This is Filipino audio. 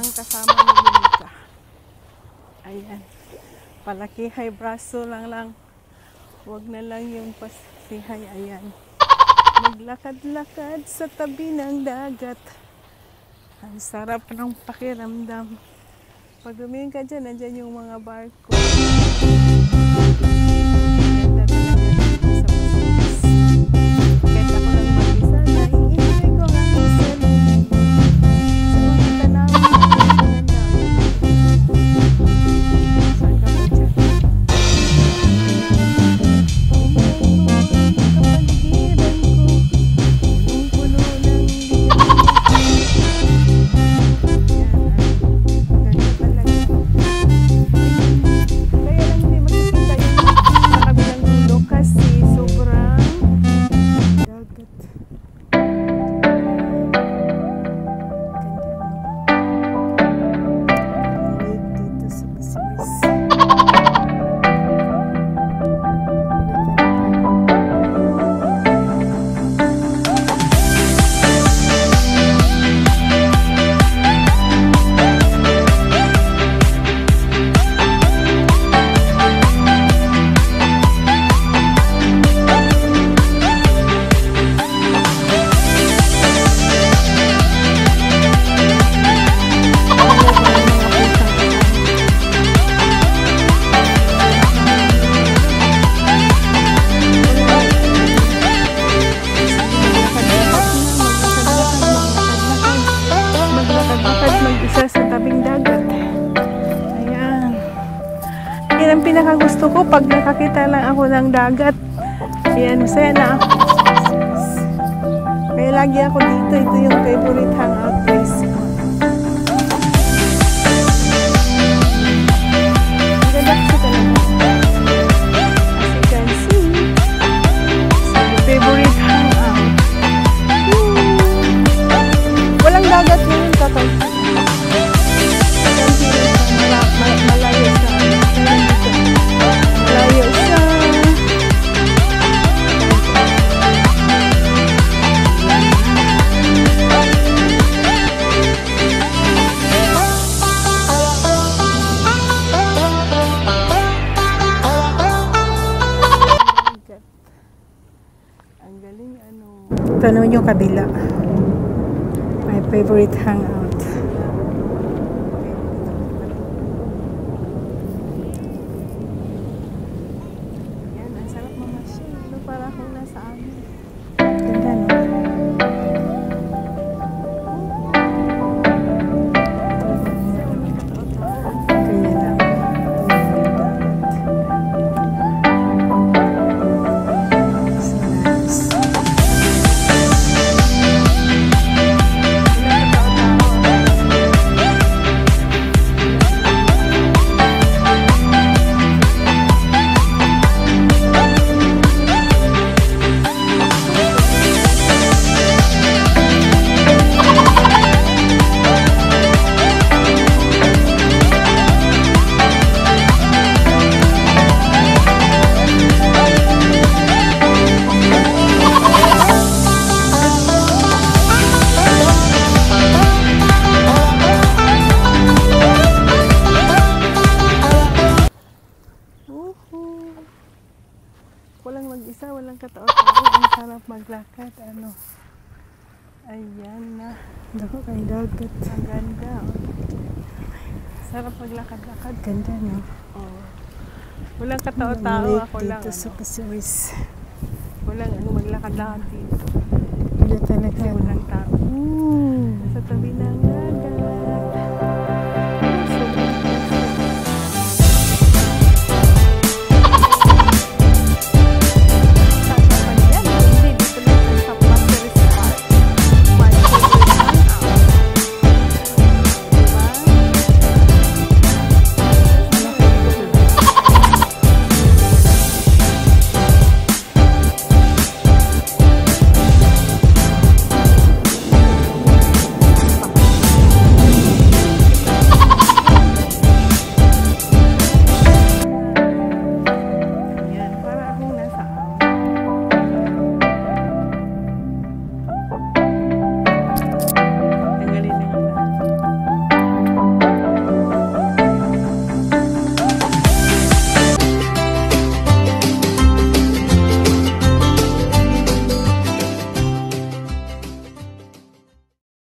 ang kasama ni Monica. Ayan. Palakihay braso lang. Huwag na lang yung pasihay. Ayan. Maglakad-lakad sa tabi ng dagat. Ang sarap ng pakiramdam. Pag lumingin ka dyan, nandyan yung mga barko. Ganda talaga dito sa Pasir. Kahit ako lang mag-isa, naiinjoy ko ang aking selfie. Sa mga tanawin na maganda. Saan ka pa dyan? Kapaligiran ko, punong-puno ng ang pinakagusto ko pag nakakita lang ako ng dagat. Ayan, masaya na ako. Kaya lagi ako dito. Ito yung favorite hangout place ko. Ang ganda kasi talaga. As you can see, it's my favorite hangout. Walang dagat ngayon, tatay. Malayo sa ang galing tanong yung kabila. My favorite hangout. Yan, ang sarap mamasyal. Para akong nasa amin. Ganda, no? Kaya lang. Walang mag-isa, walang katao-tao. Ang sarap maglakad. Ayan na. Dako kay dagat. Ang ganda. Sarap maglakad-lakad. Ganda, no? Walang katao-tao. Ako lang. Dito sa Pasir. Walang maglakad-lakad dito. Wala talaga. Walang tao. Sa tabi ng dagat.